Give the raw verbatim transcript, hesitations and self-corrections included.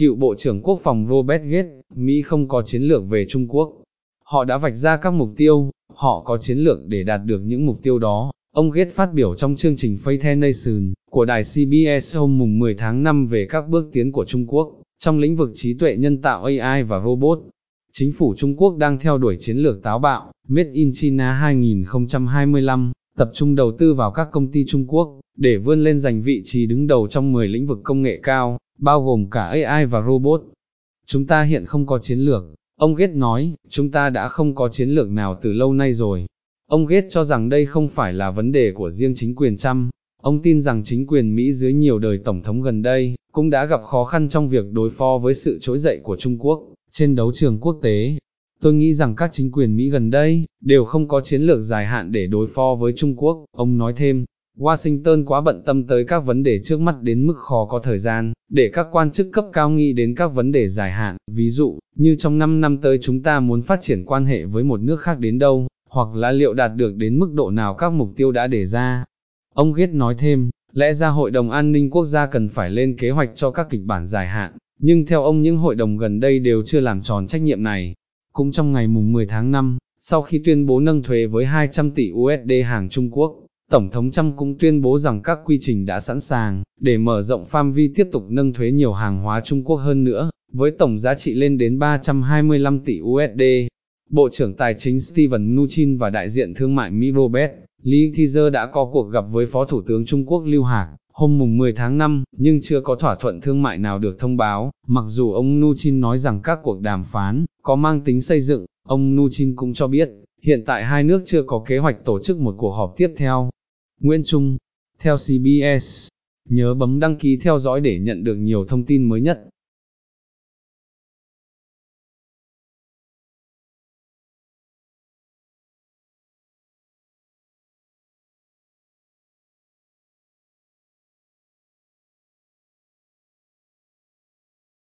Cựu Bộ trưởng Quốc phòng Robert Gates, Mỹ không có chiến lược về Trung Quốc. Họ đã vạch ra các mục tiêu, họ có chiến lược để đạt được những mục tiêu đó. Ông Gates phát biểu trong chương trình Face the Nation của đài xê bê ét hôm mùng mười tháng năm về các bước tiến của Trung Quốc trong lĩnh vực trí tuệ nhân tạo A I và robot. Chính phủ Trung Quốc đang theo đuổi chiến lược táo bạo, Made in China hai nghìn không trăm hai mươi lăm, tập trung đầu tư vào các công ty Trung Quốc, để vươn lên giành vị trí đứng đầu trong mười lĩnh vực công nghệ cao, bao gồm cả A I và robot. Chúng ta hiện không có chiến lược, ông Gates nói, chúng ta đã không có chiến lược nào từ lâu nay rồi. Ông Gates cho rằng đây không phải là vấn đề của riêng chính quyền Trump. Ông tin rằng chính quyền Mỹ dưới nhiều đời tổng thống gần đây, cũng đã gặp khó khăn trong việc đối phó với sự trỗi dậy của Trung Quốc, trên đấu trường quốc tế. Tôi nghĩ rằng các chính quyền Mỹ gần đây, đều không có chiến lược dài hạn để đối phó với Trung Quốc, ông nói thêm. Washington quá bận tâm tới các vấn đề trước mắt đến mức khó có thời gian, để các quan chức cấp cao nghĩ đến các vấn đề dài hạn, ví dụ, như trong năm năm tới chúng ta muốn phát triển quan hệ với một nước khác đến đâu, hoặc là liệu đạt được đến mức độ nào các mục tiêu đã đề ra. Ông Gates nói thêm, lẽ ra Hội đồng An ninh Quốc gia cần phải lên kế hoạch cho các kịch bản dài hạn, nhưng theo ông những hội đồng gần đây đều chưa làm tròn trách nhiệm này. Cũng trong ngày mùng mười tháng năm, sau khi tuyên bố nâng thuế với hai trăm tỷ u ét đê hàng Trung Quốc, Tổng thống Trump cũng tuyên bố rằng các quy trình đã sẵn sàng, để mở rộng phạm vi tiếp tục nâng thuế nhiều hàng hóa Trung Quốc hơn nữa, với tổng giá trị lên đến ba trăm hai mươi lăm tỷ u ét đê. Bộ trưởng Tài chính Steven Mnuchin và đại diện thương mại Mỹ Robert Lighthizer đã có cuộc gặp với Phó Thủ tướng Trung Quốc Lưu Hạc, hôm mùng mười tháng năm, nhưng chưa có thỏa thuận thương mại nào được thông báo, mặc dù ông Mnuchin nói rằng các cuộc đàm phán có mang tính xây dựng. Ông Mnuchin cũng cho biết, hiện tại hai nước chưa có kế hoạch tổ chức một cuộc họp tiếp theo. Nguyễn Trung, theo xê bê ét, nhớ bấm đăng ký theo dõi để nhận được nhiều thông tin mới nhất.